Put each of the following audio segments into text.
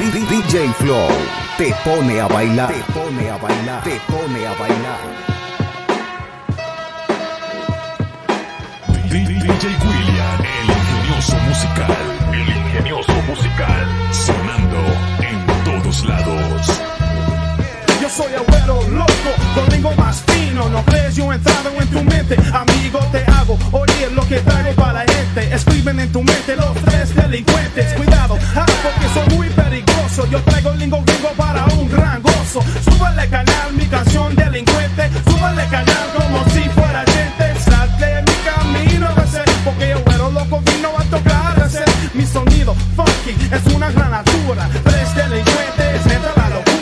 DJ Flow te pone a bailar, te pone a bailar, te pone a bailar. DJ William, el ingenioso musical, sonando en todos lados. Yo soy agüero loco, con lengua más fino. No crees, yo he entrado en tu mente. Amigo, te hago oír lo que traigo para la gente. Escriben en tu mente los tres delincuentes. Cuidado, porque soy muy peligroso. Yo traigo lingo gringo para un gran gozo. Súbale canal, mi canción delincuente. Súbale canal como si fuera gente. Sal de mi camino, porque yo agüero loco vino a tocar. Mi sonido funky es una granatura. Tres delincuentes, neta la locura.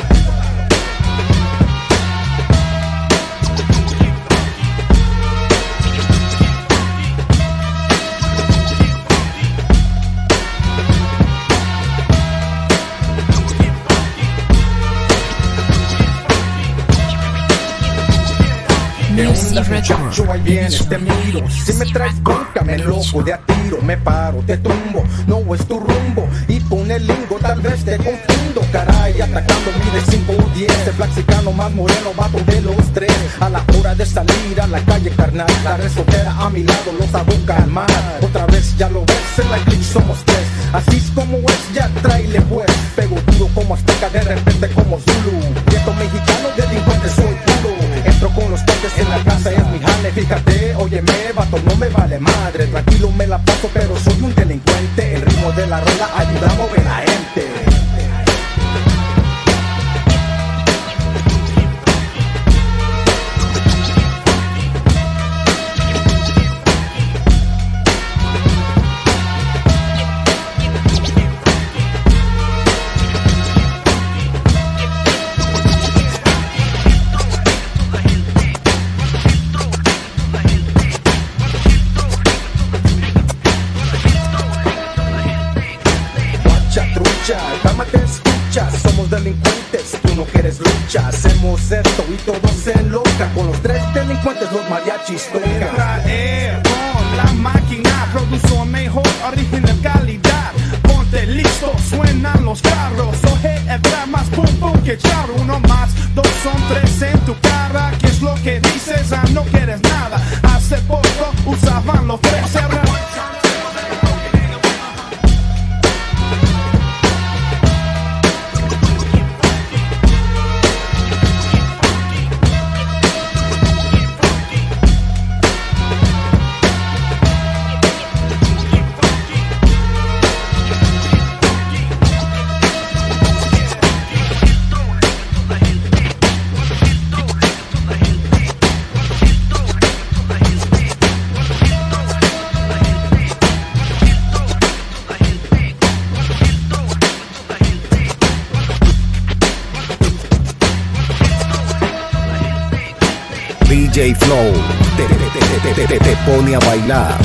Muchacho, ahí vienes, te miro. Si me traes bronca, me loco de a tiro. Me paro, te tumbo, no es tu rumbo. Y pone el lingo, tal vez te confundo. Caray, atacando mide 5 o 10. El flexicano más moreno, vato de los tres. A la hora de salir a la calle, carnal, la red soltera a mi lado los hago calmar. Otra vez ya lo ves, en la click somos tres. Así es como es, ya tráele pues. Pego duro como azteca, de repente como Zulu. Viejo mexicano, delincuente, soy puro. Entro con los tanques en la casa, es mi jale. Fíjate, óyeme, vato, no me vale madre. Tranquilo me la paso, pero soy un delincuente. El ritmo de la rola ayuda a mover la gente. Cálmate, escucha, somos delincuentes, tú no quieres lucha. Hacemos esto y todo se enloca. Con los tres delincuentes los mariachis tocan. Traer con la máquina, produce mejor, original calidad. Ponte listo, suenan los carros. Oje, el drama más pum pum que charro. Uno más, dos son tres en tu cara. ¿Qué es lo que dices? Ah, no quieres nada. Hace poco usaban los tres cerros. DJ Flow te pone a bailar.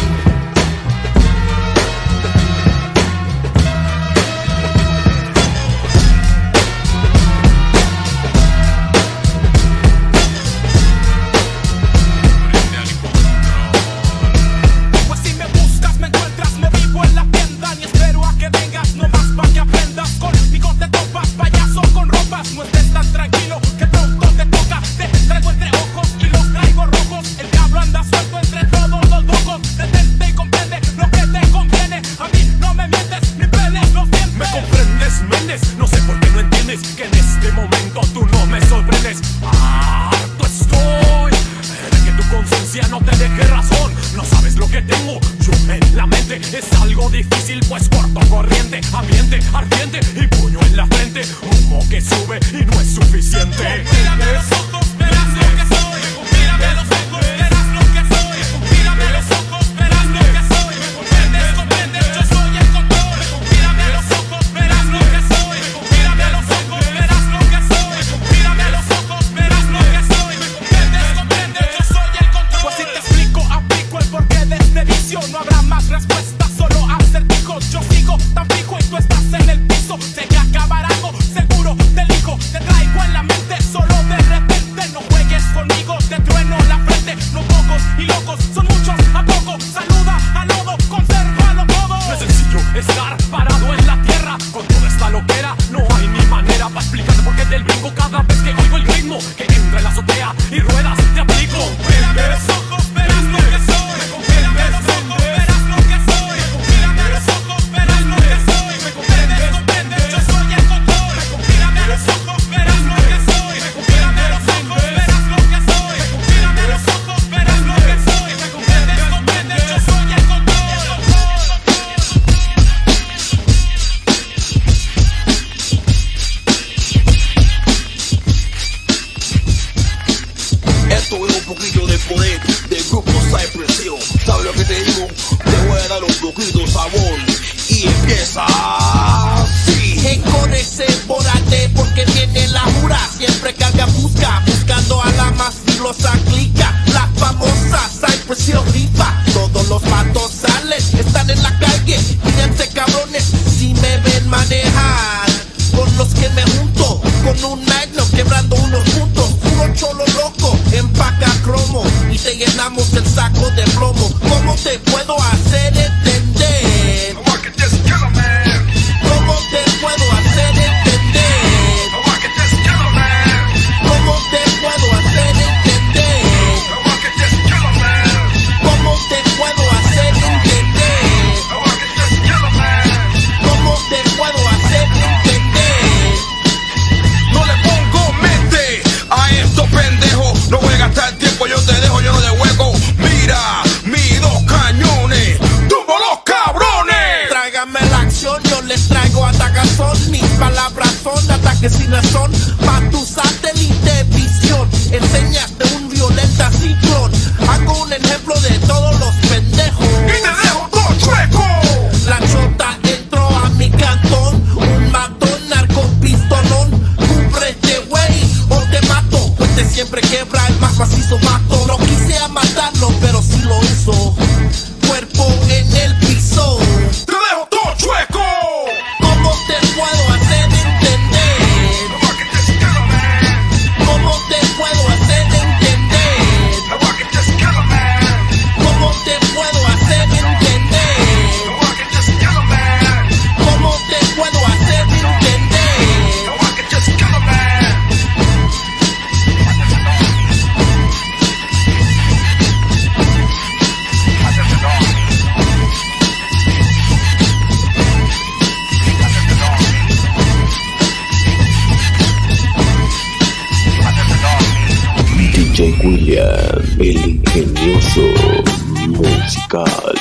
Traigo entre ojos, el diablo anda suelto entre todos los locos. azotea y ruedas, te aplico. Mírame los ojos, verás lo que soy. Mírame los ojos, verás lo que soy. Mírame los ojos, verás lo que soy. Me comprendes, comprendes, yo soy el doctor. Mírame los ojos, verás lo que soy. Mírame los ojos, verás lo que soy. Mírame los ojos, verás lo que soy. Me comprendes, comprendes, yo soy el doctor. Esto es un poquito de poder del grupo Cypress Hill. ¿Sabes lo que te digo? Te voy a dar un poquito de sabor. Y empieza así. Encórrese, bórate, porque viene la jura. Siempre carga busca, buscando a la más filosa clica. La famosa Cypress Hill rifa. Todos los matos salen, están en la calle. Fíjense cabrones, si me ven manejar. Con los que me junto, con un magno quebrando unos puntos. Puro cholo loco, empaca cromo y te llenamos el saco de plomo. ¿Cómo te puedo hacer entender? ¿Cómo te puedo hacer entender? ¿Cómo te puedo hacer entender? ¿Cómo te puedo hacer entender? ¿Cómo te puedo hacer entender? No le pongo mente a estos pendejos. No voy a gastar tiempo, yo te dejo lleno de hueco. Mira, mis dos cañones, tumbo los cabrones. Tráigame la acción, yo les traigo atacazón. Mis palabras son ataques sin razón. Pa' tu satélite visión, enseñaste un violenta ciclón. Hago un ejemplo de todos los pendejos. Y te dejo todo chueco. La chota entró a mi cantón. Un matón, narcopistolón. Cúbrete, güey, o te mato. Pues te siempre quebra el más macizo mato. No quise a matarlo, pero sí lo hizo. Cuerpo en el piso. Te dejo todo chueco. ¿Cómo te puedo hacer entender? ¿Cómo te puedo hacer entender? ¿Cómo te puedo hacer entender? ¿Cómo te puedo hacer entender? DJ William, el ingenioso musical.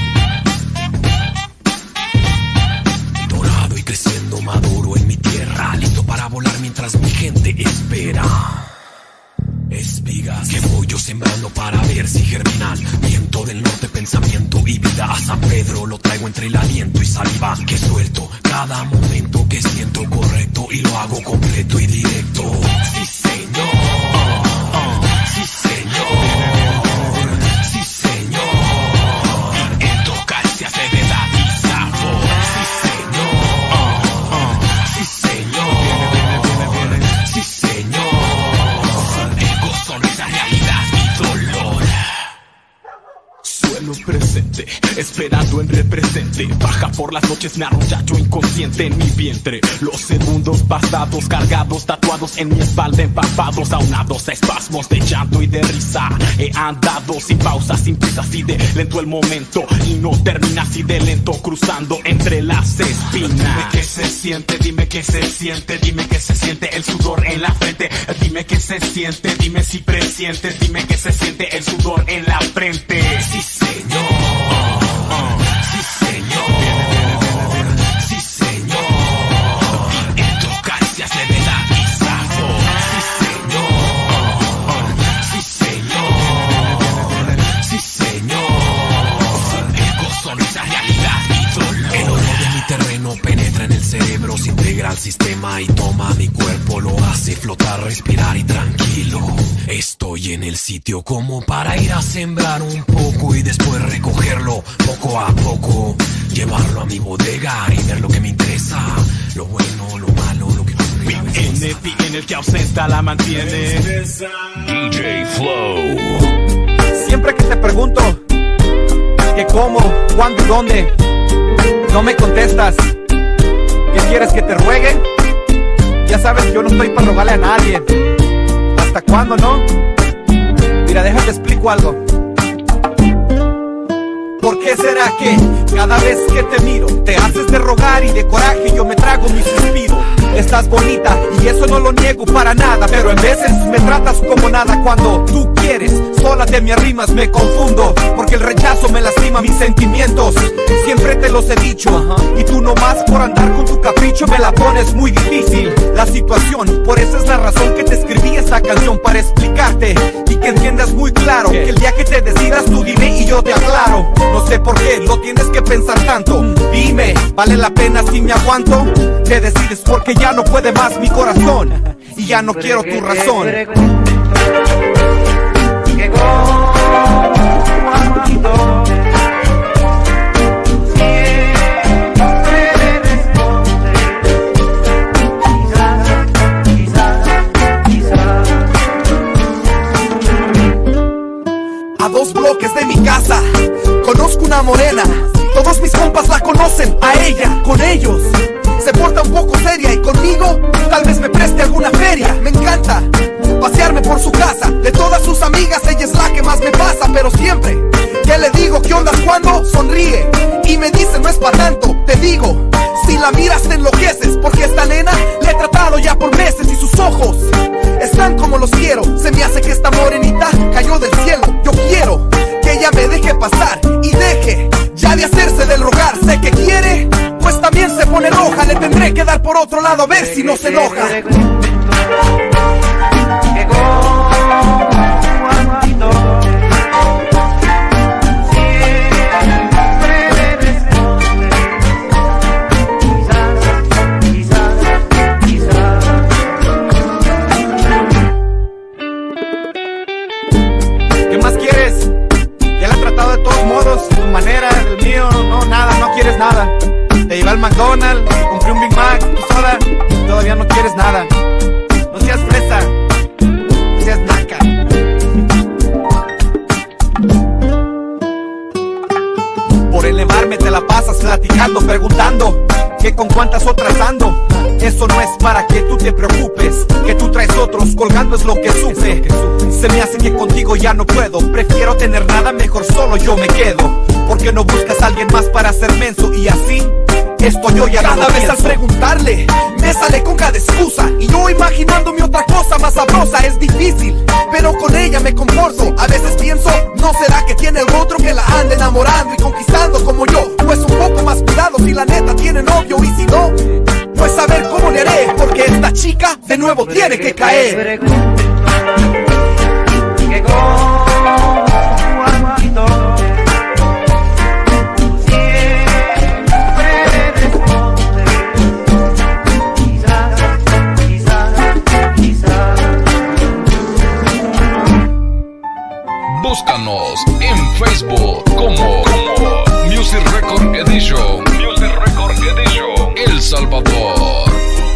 Dorado y creciendo maduro en mi tierra, listo para volar mientras mi gente espera. Espigas que voy yo sembrando para ver si germinan. Viento del norte, pensamiento y vida. A San Pedro lo traigo entre el aliento y saliva que suelto cada momento que siento correcto y lo hago completo y directo. Sí, señor. Sí, señor. Sí, señor. El tocar se hace verdad y sabor. Sí, señor. Sí, señor. Sí, señor. Ego, sonrisa, realidad y dolor. Suelo presente, esperando en represente. Baja por las noches, me arrollacho inconsciente en mi vientre. Los segundos pasados, cargados, tatuados en mi espalda, empapados, aunados a espasmos de llanto y de risa. He andado sin pausa, sin prisa, así de lento el momento. Y no termina así de lento, cruzando entre las espinas. Dime qué se siente, dime qué se siente, dime qué se siente el sudor en la frente. Dime qué se siente, dime si presientes, dime qué se siente el sudor en la frente. Sí, señor. Sí, señor. Sí, señor. El tocar se hace verdad y sabor. Sí, señor. Sí, señor. Sí, señor. Ego, sonrisa, realidad y dolor. El olor de mi terreno penetra en el cerebro, se integra al sistema y toma mi cuerpo, lo hace flotar, respirar y tranquilo. Estoy en el sitio como para ir a sembrar un poco y después recogerlo poco a poco, llevarlo a mi bodega y ver lo que me interesa, lo bueno, lo malo, lo que ocurre. en el que ausenta la mantiene. DJ Flow. Siempre que te pregunto que cómo, cuándo y dónde, no me contestas. ¿Qué quieres que te ruegue? Ya sabes que yo no estoy para rogarle a nadie. ¿Hasta cuándo, no? Mira, déjate explico algo. ¿Por qué será que cada vez que te miro te haces de rogar y de coraje yo me trago mi suspiro? Estás bonita y eso no lo niego para nada, pero en veces me tratas como nada. Cuando tú quieres, sola te me arrimas, me confundo, porque el rechazo me lastima mis sentimientos. Siempre te los he dicho, y tú nomás por andar con tu capricho me la pones muy difícil la situación. Por esa es la razón que te escribí esta canción, para explicarte y que entiendas muy claro que el día que te decidas tú dime y yo te aclaro. No sé por qué lo tienes que pensar tanto. Dime, ¿vale la pena si me aguanto? Te decides porque ya no puede más mi corazón y ya no quiero tu razón. A 2 bloques de mi casa conozco una morena. Todos mis compas la conocen, a ella, con ellos se porta un poco seria y conmigo tal vez me preste alguna feria. Me encanta pasearme por su casa. De todas sus amigas ella es la que más me pasa, pero siempre que le digo ¿qué onda cuando? Sonríe y me dice no es pa' tanto. Te digo, si la miras te enloqueces, porque esta nena le he tratado ya por meses y sus ojos están como los quiero. Se me hace que esta morenita cayó del cielo. Yo quiero que ella me deje pasar y deje ya de hacerse del rogar. Sé que quiere, pues también se pone roja. Le tendré que dar por otro lado a ver si no se enoja. ¿Qué más quieres? Ya la he tratado de todos modos, tu manera, del mío, no, nada, no quieres nada. Te llevé al McDonald's, te compré un Big Mac, tu soda, todavía no quieres nada. No seas fresa, no seas naca. Por elevarme te la pasas platicando, preguntando que con cuántas otras ando. Eso no es para que tú te preocupes, que tú traes otros colgando es lo que supe. Se me hace que contigo ya no puedo, prefiero tener nada, mejor solo yo me quedo. Porque no buscas a alguien más para ser menso y así esto yo ya cada vez al preguntarle me sale con cada excusa y yo imaginándome otra cosa más sabrosa. Es difícil, pero con ella me comporto. A veces pienso, ¿no será que tiene el otro que la anda enamorando y conquistando como yo? Pues un poco más cuidado si la neta tiene novio, y si no, pues a ver cómo le haré, porque esta chica de nuevo tiene que caer. Búscanos en Facebook como Music Record Edition. Music Record Edition. El Salvador.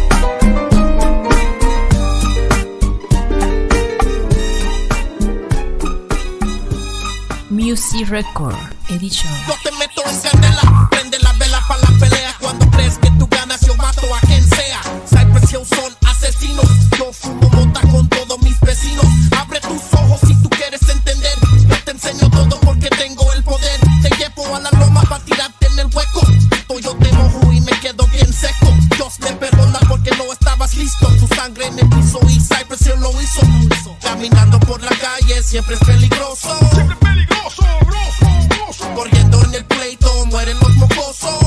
Music Record Edition. Yo te meto en candela, prende la vela para la pelea. Cuando crees que tú ganas, yo mato a quien sea. Cypress Hill son asesinos. Yo fumo mota con todos mis vecinos. Abre tus ojos si tú quieres entender. Yo te enseño todo porque tengo el poder. Te llevo a la loma para tirarte en el hueco. Yo te mojo y me quedo bien seco. Dios me perdona porque no estabas listo. Tu sangre en el piso y Cypress Hill lo hizo. Caminando por la calle siempre es peligroso. Corriendo en el pleito, mueren los mocosos.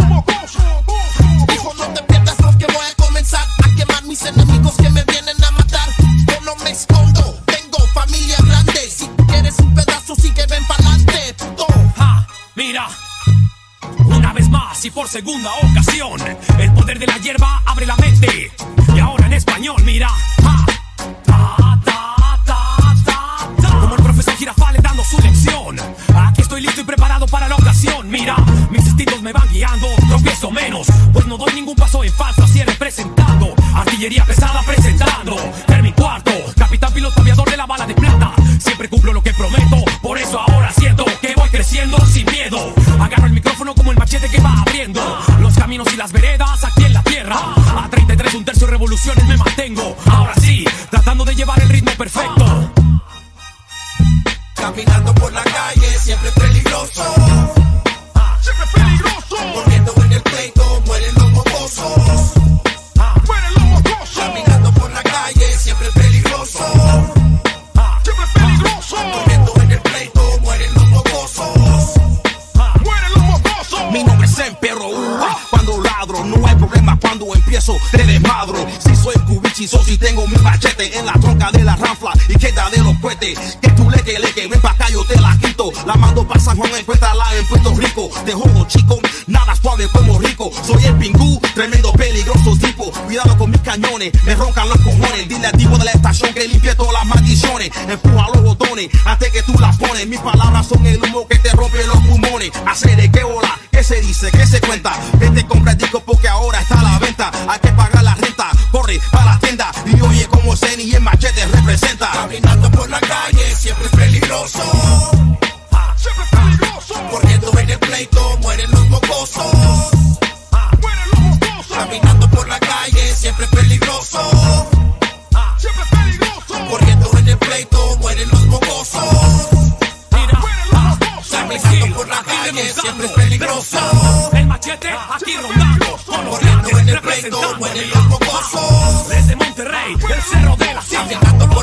Hijo, no te pierdas porque voy a comenzar a quemar mis enemigos que me vienen a matar. Yo no me escondo, tengo familia grande. Si quieres un pedazo, sí que ven pa'lante, puto. Mira, una vez más y por segunda ocasión, el poder de la hierba abre la mente. Y ahora en español, mira, como el profesor Girafales dando su lección. Aquí estoy listo y preparado para la ocasión. Mira, mis instintos me van guiando, tropiezo menos, pues no doy ningún paso en falso. Así representando, artillería pesada presentando. Fermi cuarto, capitán piloto aviador de la bala de plata. Siempre cumplo lo que prometo, por eso ahora siento que voy creciendo sin miedo. Agarro el micrófono como el machete que va abriendo los caminos y las veredas aquí en la tierra. A 33 1/3 revoluciones me mantengo. Ahora sí, tratando de llevar el ritmo perfecto. Caminando por la calle, siempre peligroso. Siempre peligroso. Corriendo en el pleito, mueren los mocosos. Mueren los mocosos. Caminando por la calle, siempre peligroso. Siempre peligroso. Corriendo en el pleito, mueren los mocosos. Mueren los mocosos. Mi nombre es Emperro Uva. Cuando ladro, no hay problema cuando empiezo, te desmadro. Si soy cubichizo, si tengo mi machete en la tronca de la ranfla y queda de los cohetes. Que tú leque, ven pa' acá, yo te la quito. La mando pa' San Juan, encuéntrala en Puerto Rico. Te jodo, chico, nada suave como rico. Soy el pingú, tremendo peligroso tipo. Cuidado con mis cañones, me roncan los cojones. Dile al tipo de la estación que limpie todas las maldiciones. Empuja los botones antes que tú las pones. Mis palabras son el humo que te rompe los pulmones. Hacer de qué bola, qué se dice, qué se cuenta. Vete, compra el disco porque ahora está a la venta. Hay que pagar la renta, corre para la tienda. Y oye como Zeni y el machete representa. Caminando por la calle, siempre peligroso. Siempre peligroso. Corriendo en el pleito, mueren los mocosos. Mueren los mocosos. Caminando por la calle, siempre peligroso. Siempre peligroso. Corriendo en el pleito, mueren los mocosos. Mueren los mocosos. Caminando por la calle, siempre peligroso. El machete aquí rondando. Corriendo en el pleito, mueren los mocosos. Desde Monterrey, el cerro de la silla. Caminando